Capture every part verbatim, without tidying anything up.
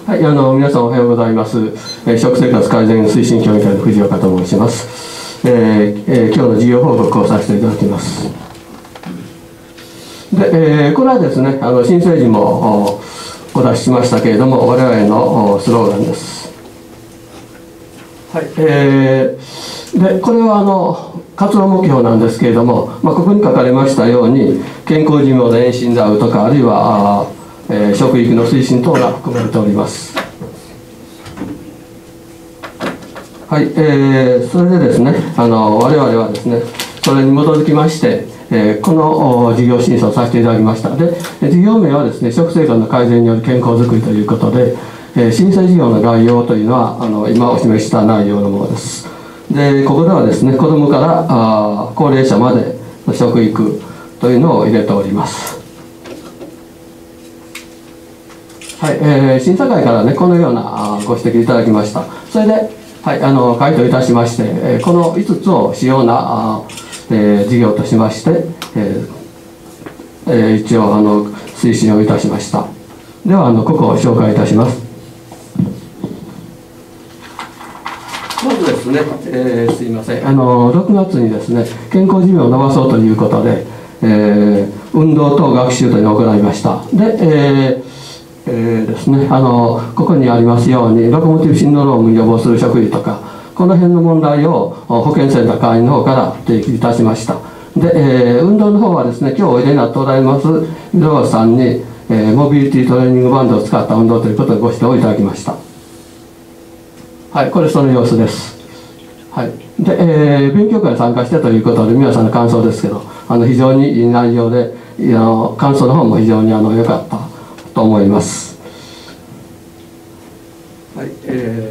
はい、あの皆さんおはようございます。えー、食生活改善推進協議会の藤岡と申します。えーえー、今日の事業報告をさせていただきます。で、えー、これはですね、あの新生児もお出ししましたけれども、我々のスローガンです。はい、えー、でこれはあの活動目標なんですけれども、まあ、ここに書かれましたように健康寿命の延伸であるとか、あるいはえー、食育の推進等が含まれております。はい、えー、それでですね、あの我々はですね、それに基づきまして、えー、この事業審査をさせていただきました。で、事業名はですね、食生活の改善による健康づくりということで、えー、申請事業の概要というのはあの今お示しした内容のものです。で、ここではですね、子どもからあ高齢者までの食育というのを入れております。はい、えー、審査会からね、このようなご指摘いただきました。それで、はい、あの回答いたしまして、えー、このいつつを主要な、えー、事業としまして、えーえー、一応あの推進をいたしました。では、あのここを紹介いたします。まずですね、えー、すいません、あのろくがつにですね、健康寿命を伸ばそうということで、えー、運動と学習というのを行いました。で、えーえーですね、あのここにありますようにロコモティブシンドロームに予防する食事とか、この辺の問題を保健センター会員の方から提起いたしました。で、えー、運動の方はですね、今日おいでになっておられます溝端さんに、えー、モビリティトレーニングバンドを使った運動ということでご指導をいただきました。はい、これその様子です。はい、で、えー、勉強会に参加してということで皆さんの感想ですけど、あの非常にいい内容で、あの感想の方も非常にあの良かったと思います。はい、え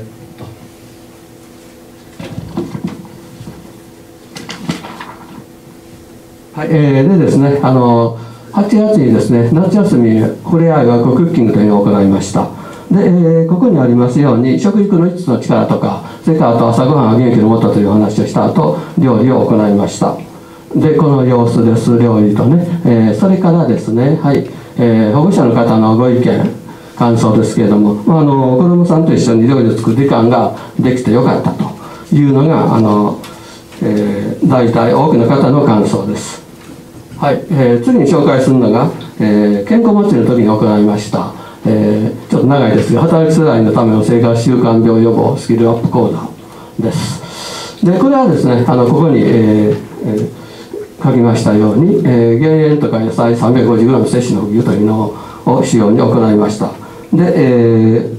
ー、はい、えー、でですね、あのはちがつにですね、夏休みふれあい学校クッキングというのを行いました。で、えー、ここにありますように食育のいつつの力とか、それからあと朝ごはんは元気のもとという話をした後、料理を行いました。で、この様子です。料理とね、えー、それからですね、はい、えー、保護者の方のご意見感想ですけれども、あの子どもさんと一緒に料理を作る時間ができてよかったというのがあの、えー、大体多くの方の感想です。はい、えー、次に紹介するのが、えー、健康祭りの時に行いました、えー、ちょっと長いですが、働き世代のための生活習慣病予防スキルアップ講座です。で、これはですね、あのここに、えーえー、書きましたように、えー、減塩とか野菜 さんびゃくごじゅうグラム 摂取の補給というのを主要に行いました。で、え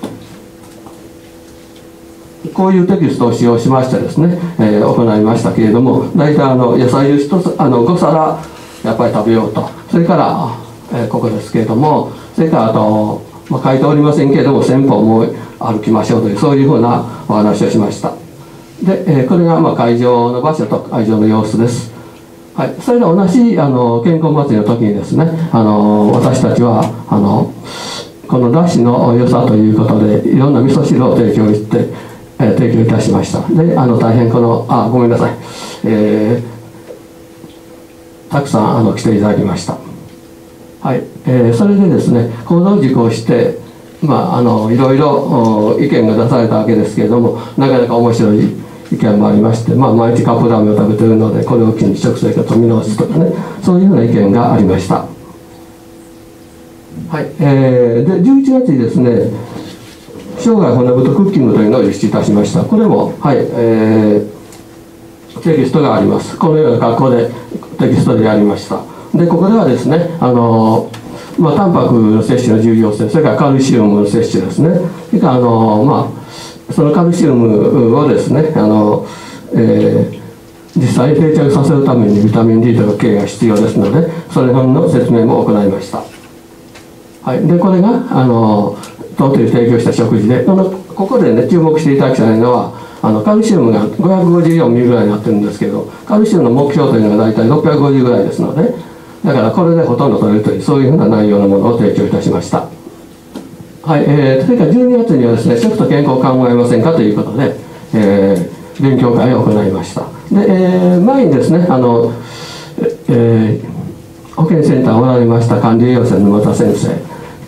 ー、こういうテキストを使用しましてですね、えー、行いましたけれども、大体あの野菜を一つあのご皿やっぱり食べようと、それから、えー、ここですけれども、それからあと、まあ、書いておりませんけれども先方も歩きましょうという、そういうふうなお話をしました。で、えー、これがまあ会場の場所と会場の様子です。はい、それで同じあの健康祭りの時にですね、あの私たちはあのこのだしの良さということでいろんな味噌汁を提供して、えー、提供いたしました。で、あの大変このあごめんなさい、えー、たくさんあの来ていただきました。はい、えー、それでですね、行動実行してまああのいろいろ意見が出されたわけですけれども、なかなか面白い意見もありまして、まあ、毎日カップラーメンを食べているのでこれを機に食生活を見直すとかね、そういうふうな意見がありました。はい、えー、でじゅういちがつにですね、生涯骨太クッキングというのを実施いたしました。これも、はい、えー、テキストがあります。このような格好でテキストでやりました。で、ここではですね、あのまあ、タンパクの摂取の重要性、それからカルシウムの摂取ですね、それからあの、まあ、そのカルシウムをですね、あの、えー実際に定着させるためにビタミン ディー とか ケー が必要ですので、それの説明も行いました。はい、でこれがあの当店に提供した食事で、このここでね注目していただきたいのは、あのカルシウムがごひゃくごじゅうよんミリぐらいになってるんですけど、カルシウムの目標というのが大体ろっぴゃくごじゅうぐらいですので、だからこれでほとんど取れるという、そういうふうな内容のものを提供いたしました。はい、えー、それからじゅうにがつにはですね、食と健康を考えませんかということで、えー、勉強会を行いました。で、えー、前にですね、あの、えー、保健センターをおられました管理栄養士の沼田先生、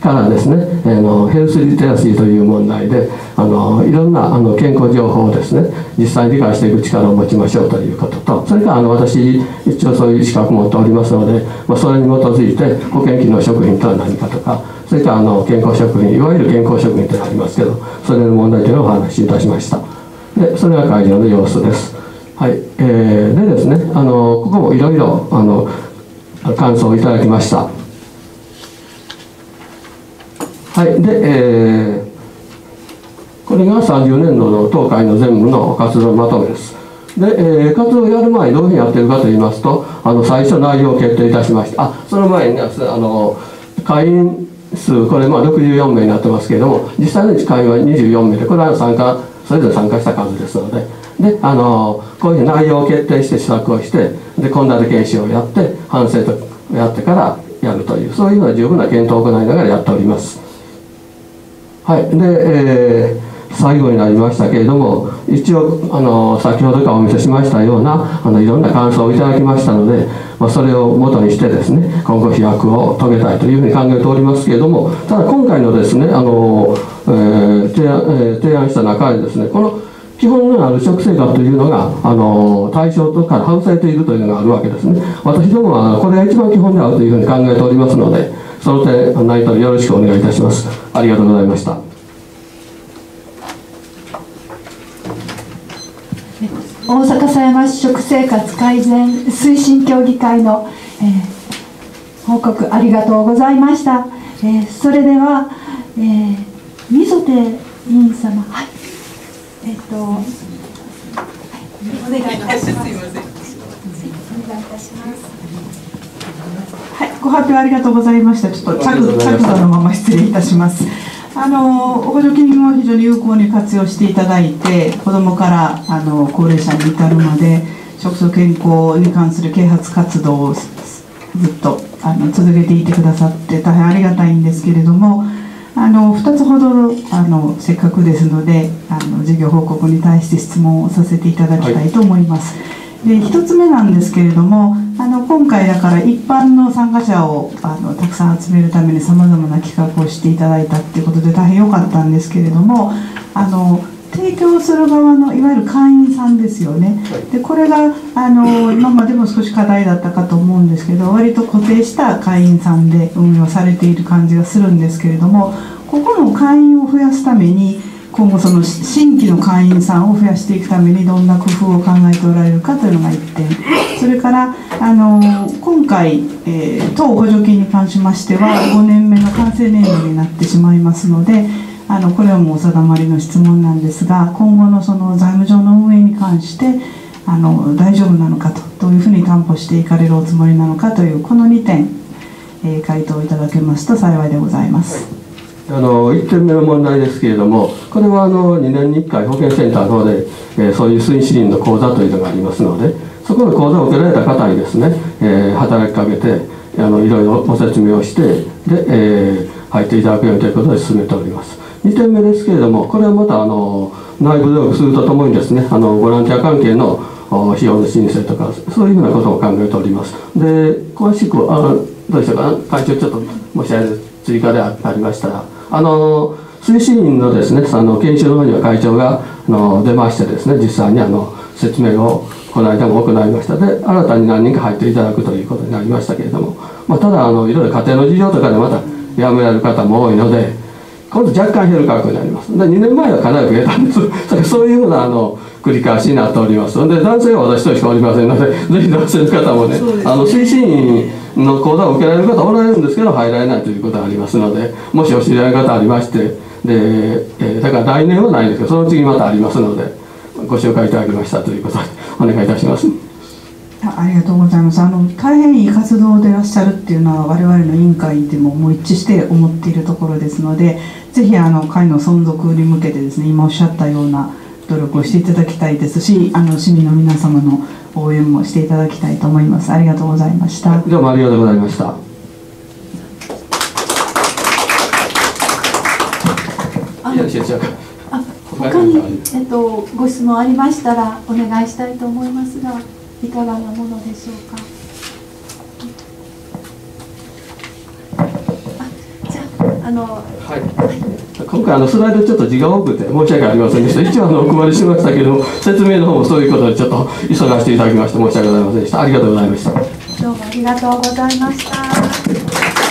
からですね、あのヘルスリテラシーという問題であのいろんなあの健康情報をですね実際に理解していく力を持ちましょうということと、それからあの私一応そういう資格を持っておりますので、まあ、それに基づいて保健機能食品とは何かとか、それからあの健康食品、いわゆる健康食品というのがありますけど、それの問題というのをお話しいたしました。でそれが会場の様子です。はい、えー、でですね、あのここもいろいろあの感想をいただきました。はい、で、えー、これがさんじゅうねんどの当会の全部の活動まとめです。で、えー、活動をやる前にどういうふうにやってるかといいますと、あの最初内容を決定いたしました。あ、その前に、ね、あの会員数、これまあろくじゅうよんめいになってますけれども、実際の会員はにじゅうよんめいで、これは参加、それぞれ参加した数ですので、で、あのこういう内容を決定して施策をして、で、献立研修をやって、反省とやってからやるという、そういうような十分な検討を行いながらやっております。はい、で、えー、最後になりましたけれども、一応あの先ほどからお見せしましたようなあのいろんな感想をいただきましたので、まあ、それを元にしてですね、今後飛躍を遂げたいというふうに考えておりますけれども、ただ今回のですね、あの、えー、提案、えー、提案した中でですね、この基本のある食生活というのがあの対象とから外されているというのがあるわけですね。私どもはこれが一番基本であるというふうに考えておりますので、その点何卒よろしくお願いいたします。ありがとうございました。 大阪狭山市食生活改善推進協議会の、えー、報告ありがとうございました。えー、それでは、えー、溝手委員様、はい、えっ、ー、と、はい、お願いいたします。お願いいたします。 はい、ご発表ありがとうございました。ちょっと着着座のまま失礼いたします。あの補助金を非常に有効に活用していただいて、子どもからあの高齢者に至るまで食と健康に関する啓発活動をずっとあの続けていてくださって大変ありがたいんですけれども、あのふたつほどあのせっかくですのであの事業報告に対して質問をさせていただきたいと思います。はい、でひとつめなんですけれども、あの今回だから一般の参加者をあのたくさん集めるためにさまざまな企画をしていただいたっていうことで大変良かったんですけれども、あの提供する側のいわゆる会員さんですよね。でこれがあの今までも少し課題だったかと思うんですけど、割と固定した会員さんで運用されている感じがするんですけれども、ここの会員を増やすために今後その新規の会員さんを増やしていくためにどんな工夫を考えておられるかというのがいってん、それからあの今回、えー、当補助金に関しましてはごねんめの完成年度になってしまいますので、あのこれはもうお定まりの質問なんですが、今後のその財務上の運営に関してあの大丈夫なのかと、どういうふうに担保していかれるおつもりなのかというこのにてん、えー、回答いただけますと幸いでございます。 あのいってんめの問題ですけれども、これはあのにねんにいっかい保健センターの方で、えー、そういう推進の講座というのがありますので、そこの講座を受けられた方にですね、えー、働きかけてあのいろいろご説明をしてで、えー、入っていただくようにということで進めております。にてんめですけれども、これはまたあの内部努力するとともにですね、あのボランティア関係の費用の申請とかそういうふうなことを考えております。で詳しくあのどうでしょうか、会長ちょっともしあれ追加でありましたら、あの推進員のですね、あの研修の方には会長があの出ましてですね、実際にあの説明をこの間も行いました。で新たに何人か入っていただくということになりましたけれども、まあ、ただあのいろいろ家庭の事情とかでまた辞められる方も多いので、今度若干減る価格になります。でにねんまえはかなり増えたんです。そういうようなあの繰り返しになっておりますので、男性は私としかおりませんので、ぜひ男性の方もね、あの推進員の講座を受けられる方おられるんですけど入られないということがありますので、もしお知り合いの方ありまして、で、えー、だから来年はないんですけど、その次またありますのでご紹介いただきましたということでお願いいたします。 ありがとうございます。あの大変いい活動でいらっしゃるっていうのは我々の委員会でももう一致して思っているところですので、ぜひあの会の存続に向けてですね、今おっしゃったような努力をしていただきたいですし、あの市民の皆様の応援もしていただきたいと思います。ありがとうございました。 どうもありがとうございました。よろしいでしょうか。 あ、他に、えっと、ご質問ありましたらお願いしたいと思いますが、いかがなものでしょうか。あ、じゃあ、 あの、 はい、今回あのスライドちょっと字が多くて申し訳ありませんでした。一応あのお配りしましたけど、説明の方もそういうことでちょっと急がせていただきまして申し訳ございませんでした。ありがとうございました。 どうもありがとうございました。